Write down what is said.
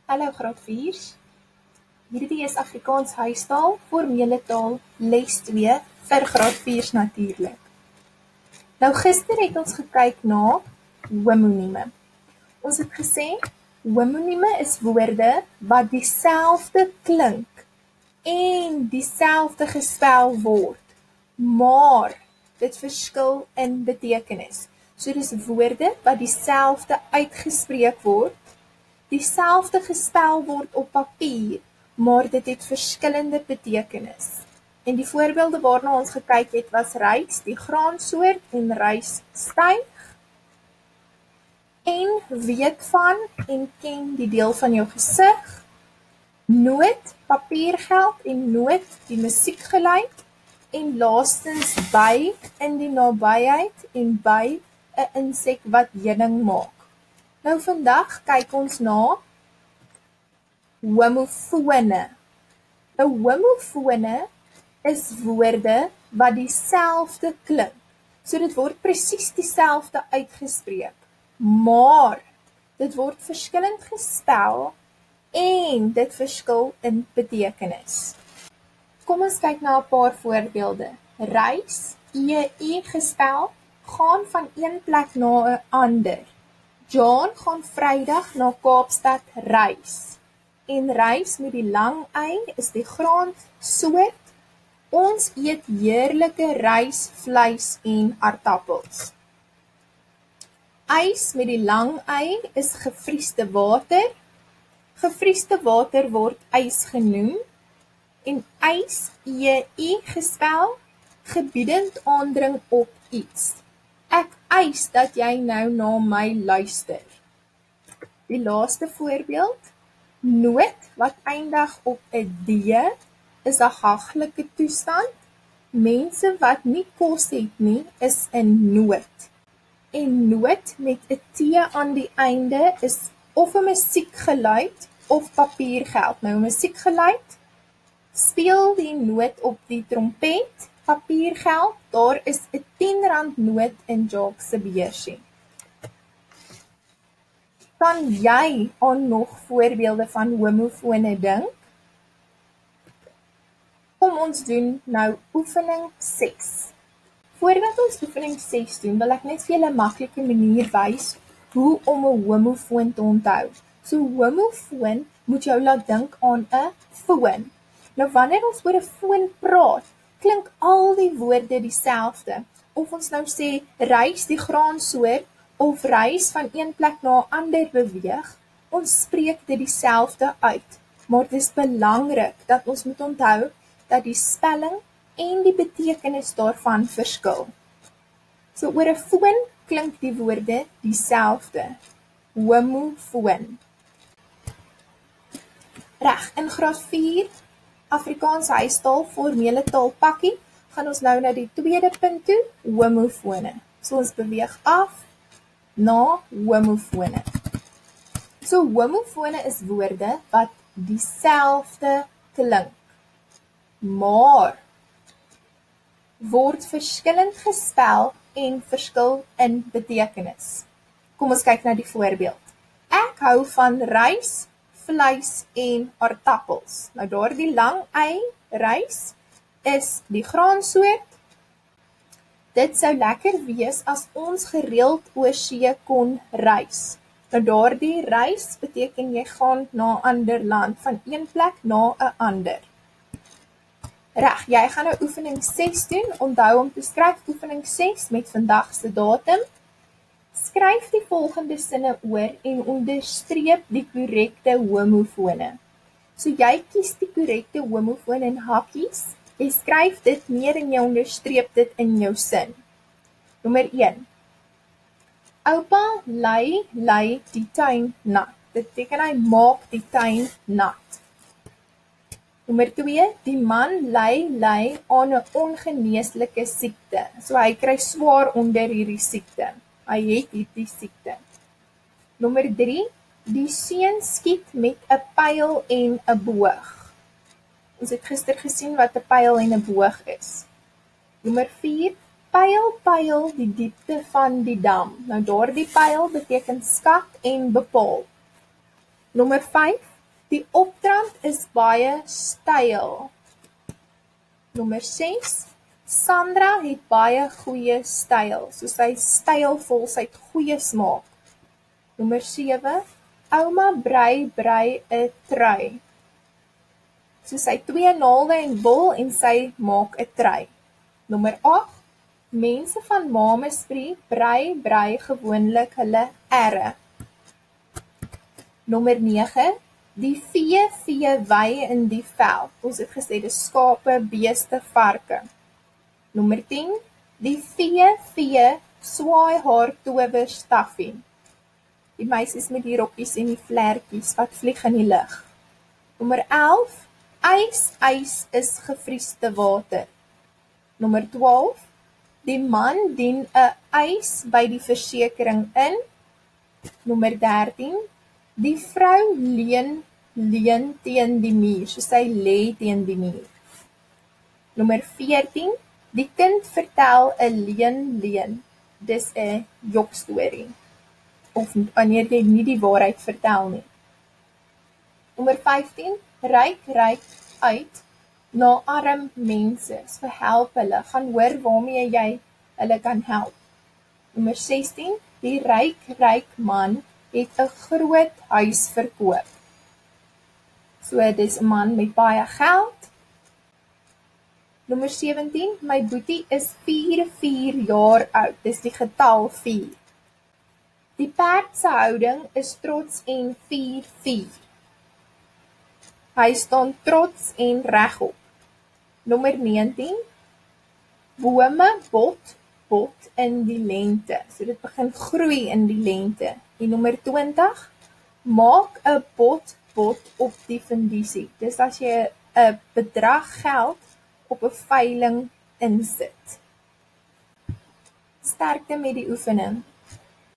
Hallo graad 4's. Hierdie is Afrikaans huistaal, formele taal, les 2 vir graad 4's natuurlik. Nou gister het ons gekyk na homonieme. Ons het gesê, homonieme is woorde wat dieselfde klink en dieselfde gespel word, maar dit verskil in betekenis. So dis woorde wat dieselfde uitgespreek word, dieselfde gespel word op papier, maar dit het verskillende betekenis. En die voorbeelde waarna ons gekyk het was rys, die graansoort, en rysstyg. En weet van en ken die deel van jou gesig. Noot, papiergeld en noot, die musiekgeluid. En laastens by, in die nabyheid en by 'n insek wat heuning maak. Nou vandag kyk ons na homofone. Nou homofone is woorde wat dieselfde klink. So dit word presies dieselfde uitgespreek, maar dit word verskillend gespel en dit verskil in betekenis. Kom ons kyk na 'n paar voorbeelde. Reis, E gespel, gaan van een plek na 'n ander. John gaan Vrydag na Kaapstad reis. En reis met die lang ei is die graansoort. Ons eet heerlike rys, vleis en aardappels. Ys met die lang ei is gevriesde water. Gevriesde water word ys genoem. En ys, E gespel, gebiedend aandring op iets. Ek eis dat jy nou na my luister. Die laaste voorbeeld, nood wat eindig op 'n D is 'n haglike toestand. Mense wat nie kos het nie is in nood. En nood met 'n T aan die einde is of 'n musiekgeluid of papiergeld. Nou musiekgeluid, speel die noot op die trompet. Papiergeld, daar is 'n R10 noot in Jacques se beursie. Kan jy aan nog voorbeelde van homofone dink? Kom ons doen nou oefening 6. Voordat ons oefening 6 doen, wil ek net vir julle 'n maklike manier wys hoe om 'n homofoon te onthou. So homofoon moet jou laat dink aan 'n foon. Nou wanneer ons oor 'n foon praat, klink al die woorde dieselfde. Of ons nou sê reis die graansoort of reis van een plek na 'n ander beweeg, ons spreek dit dieselfde uit. Maar dit is belangrik dat ons moet onthou dat die spelling en die betekenis daarvan verskil. So oor 'n foon klink die woorde dieselfde. Homofoon. Reg, in graad 4 Afrikaans huistaal, formele taal pakkie, gaan ons nou na die tweede punt toe, homofone. So ons beweeg af na homofone. So homofone is woorde wat dieselfde klink, maar word verskillend gespel en verskil in betekenis. Kom ons kyk na die voorbeeld. Ek hou van rys, vleis en aardappels. Nou daardie lang ei, rys, is die graansoort. Dit sou lekker wees as ons gereeld oor see kon reis. Nou daardie reis beteken jy gaan na 'n ander land, van een plek na 'n ander. Reg, jy gaan nou oefening 6 doen. Onthou om te skryf oefening 6 met vandag se datum. Skryf die volgende sinne oor en onderstreep die korrekte homofone. So jy kies die korrekte homofoon in hakkies, jy skryf dit neer en jy onderstreep dit in jou sin. Nommer 1. Oupa lei die tuin nat. Dit beteken hy maak die tuin nat. Nommer 2. Die man ly aan 'n ongeneeslike siekte. So hy kry swaar onder hierdie siekte. Hy het hierdie siekte. Nommer 3. Die seun skiet met 'n pyl en 'n boog. Ons het gister gesien wat 'n pyl en 'n boog is. Nommer 4. Pyl die diepte van die dam. Nou daardie pyl beteken skat en bepaal. Nommer 5. Die opdrand is baie styl. Nommer 6. Sandra het baie goeie styl. So sy is stylvol, sy het goeie smaak. Nommer 7. Ouma brei 'n trui. So sy het 2 naalde en wol en sy maak 'n trui. Nommer 8. Mense van Mamasbury brei gewoonlik hulle erre. Nommer 9. Die vee wei in die veld. Ons het gesê dis skape, beeste, varke. Nommer 10. Die vee swaai haar towerstaffie. Die meisies met die rokkies en die vlerkies wat vlieg in die lug. Nommer 11. Ys is gevriesde water. Nommer 12. Die man dien 'n eis by die versekering in. Nommer 13. Die vrou leun teen die muur, so sy lê teen die muur. Nommer 14. Die kind vertel 'n leuen. Dis 'n jokstorie. Of wanneer jy nie die waarheid vertel nie. Nommer 15. Ryk uit na arm mense. So help hulle, gaan hoor waarmee jy hulle kan help. Nommer 16. Die ryk man het 'n groot huis verkoop. So dis 'n man met baie geld. Nommer 17. My boetie is 4 jaar oud. Dis die getal 4. Die perd se houding is trots en 4. Hy staan trots en regop. Nommer 19. Bome bot in die lente. So dit begin groei in die lente. En nommer 20. Maak 'n bot op die fundisie. Dis as jy 'n bedrag geld op 'n veiling insit. Sterkte met die oefening.